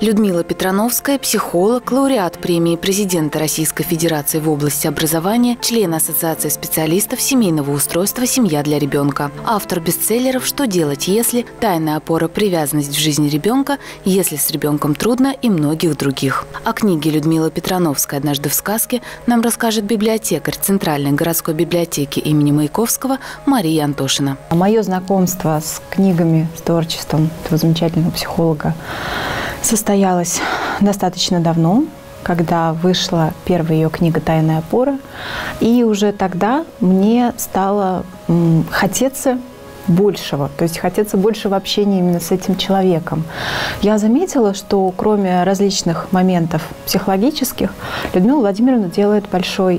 Людмила Петрановская – психолог, лауреат премии президента Российской Федерации в области образования, член Ассоциации специалистов семейного устройства «Семья для ребенка». Автор бестселлеров «Что делать, если?», «Тайная опора. Привязанность в жизни ребенка», «Если с ребенком трудно» и многих других. О книге Людмилы Петрановской «Однажды в сказке» нам расскажет библиотекарь Центральной городской библиотеки имени Маяковского Мария Антошина. Мое знакомство с книгами, с творчеством этого замечательного психолога состоялось достаточно давно, когда вышла первая ее книга «Тайная опора». И уже тогда мне стало хотеться большего, то есть хотеться большего общения именно с этим человеком. Я заметила, что кроме различных моментов психологических, Людмила Владимировна делает большой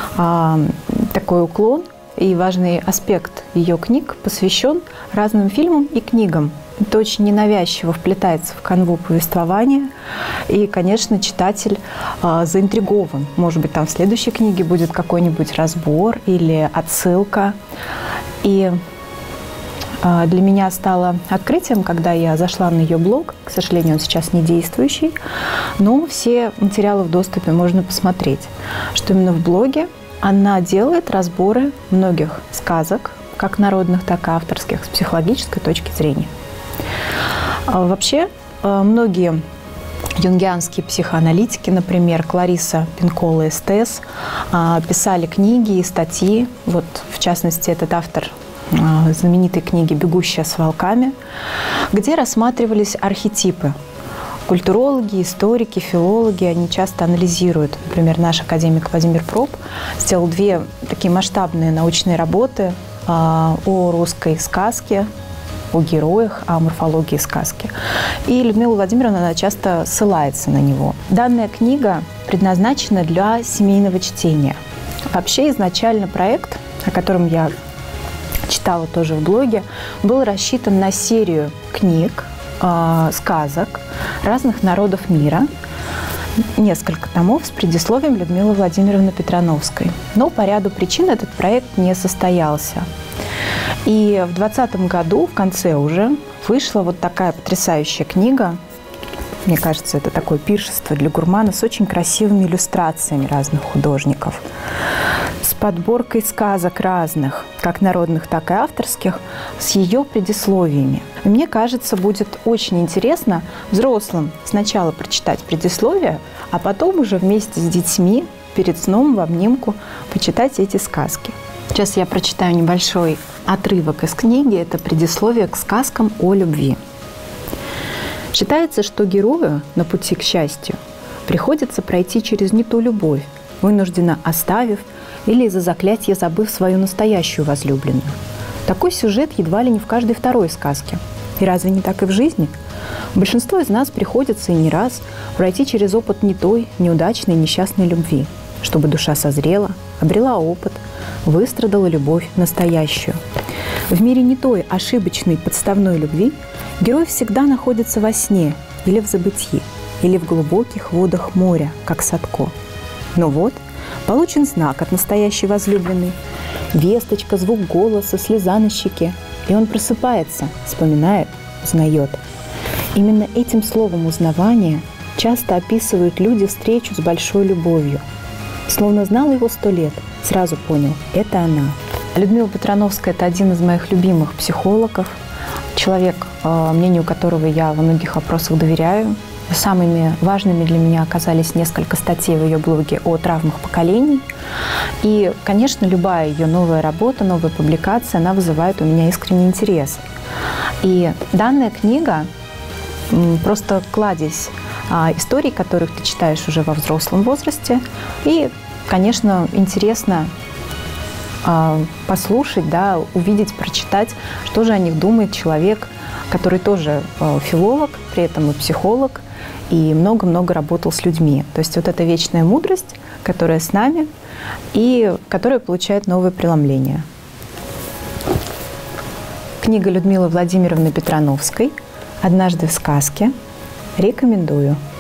такой уклон, и важный аспект ее книг посвящен разным фильмам и книгам. Это очень ненавязчиво вплетается в канву повествования. И, конечно, читатель заинтригован. Может быть, там в следующей книге будет какой-нибудь разбор или отсылка. И для меня стало открытием, когда я зашла на ее блог. К сожалению, он сейчас не действующий. Но все материалы в доступе можно посмотреть. Что именно в блоге она делает разборы многих сказок, как народных, так и авторских, с психологической точки зрения. Вообще, многие юнгианские психоаналитики, например, Клариса Пинкола Эстес, писали книги и статьи. Вот, в частности, этот автор знаменитой книги «Бегущая с волками», где рассматривались архетипы. Культурологи, историки, филологи, они часто анализируют. Например, наш академик Владимир Проб сделал две такие масштабные научные работы о русской сказке, о героях, о морфологии сказки. И Людмила Владимировна, она часто ссылается на него. Данная книга предназначена для семейного чтения. Вообще, изначально проект, о котором я читала тоже в блоге, был рассчитан на серию книг, сказок разных народов мира, несколько томов с предисловием Людмилы Владимировны Петрановской. Но по ряду причин этот проект не состоялся. И в 2020 году, в конце уже, вышла вот такая потрясающая книга. Мне кажется, это такое пиршество для гурмана с очень красивыми иллюстрациями разных художников, с подборкой сказок разных, как народных, так и авторских, с ее предисловиями. И мне кажется, будет очень интересно взрослым сначала прочитать предисловие, а потом уже вместе с детьми перед сном в обнимку почитать эти сказки. Сейчас я прочитаю небольшой отрывок из книги. Это предисловие к сказкам о любви. Считается, что герою на пути к счастью приходится пройти через не ту любовь, вынужденно оставив или из-за заклятия забыв свою настоящую возлюбленную. Такой сюжет едва ли не в каждой второй сказке. И разве не так и в жизни? Большинство из нас приходится и не раз пройти через опыт не той, неудачной, несчастной любви, чтобы душа созрела, обрела опыт, выстрадала любовь настоящую. В мире не той ошибочной подставной любви герой всегда находится во сне или в забытьи, или в глубоких водах моря, как Садко. Но вот получен знак от настоящей возлюбленной, весточка, звук голоса, слеза на щеке, и он просыпается, вспоминает, узнает. Именно этим словом узнавания часто описывают люди встречу с большой любовью. Словно знал его 100 лет, сразу понял – это она. Людмила Петрановская – это один из моих любимых психологов, человек, мнению которого я во многих вопросах доверяю. Самыми важными для меня оказались несколько статей в ее блоге о травмах поколений. И, конечно, любая ее новая работа, новая публикация, она вызывает у меня искренний интерес. И данная книга просто кладезь историй, которых ты читаешь уже во взрослом возрасте. И, конечно, интересно послушать, да, увидеть, прочитать, что же о них думает человек, который тоже филолог, при этом и психолог, и много-много работал с людьми. То есть вот эта вечная мудрость, которая с нами и которая получает новое преломление. Книга Людмилы Владимировны Петрановской «Однажды в сказке». Рекомендую.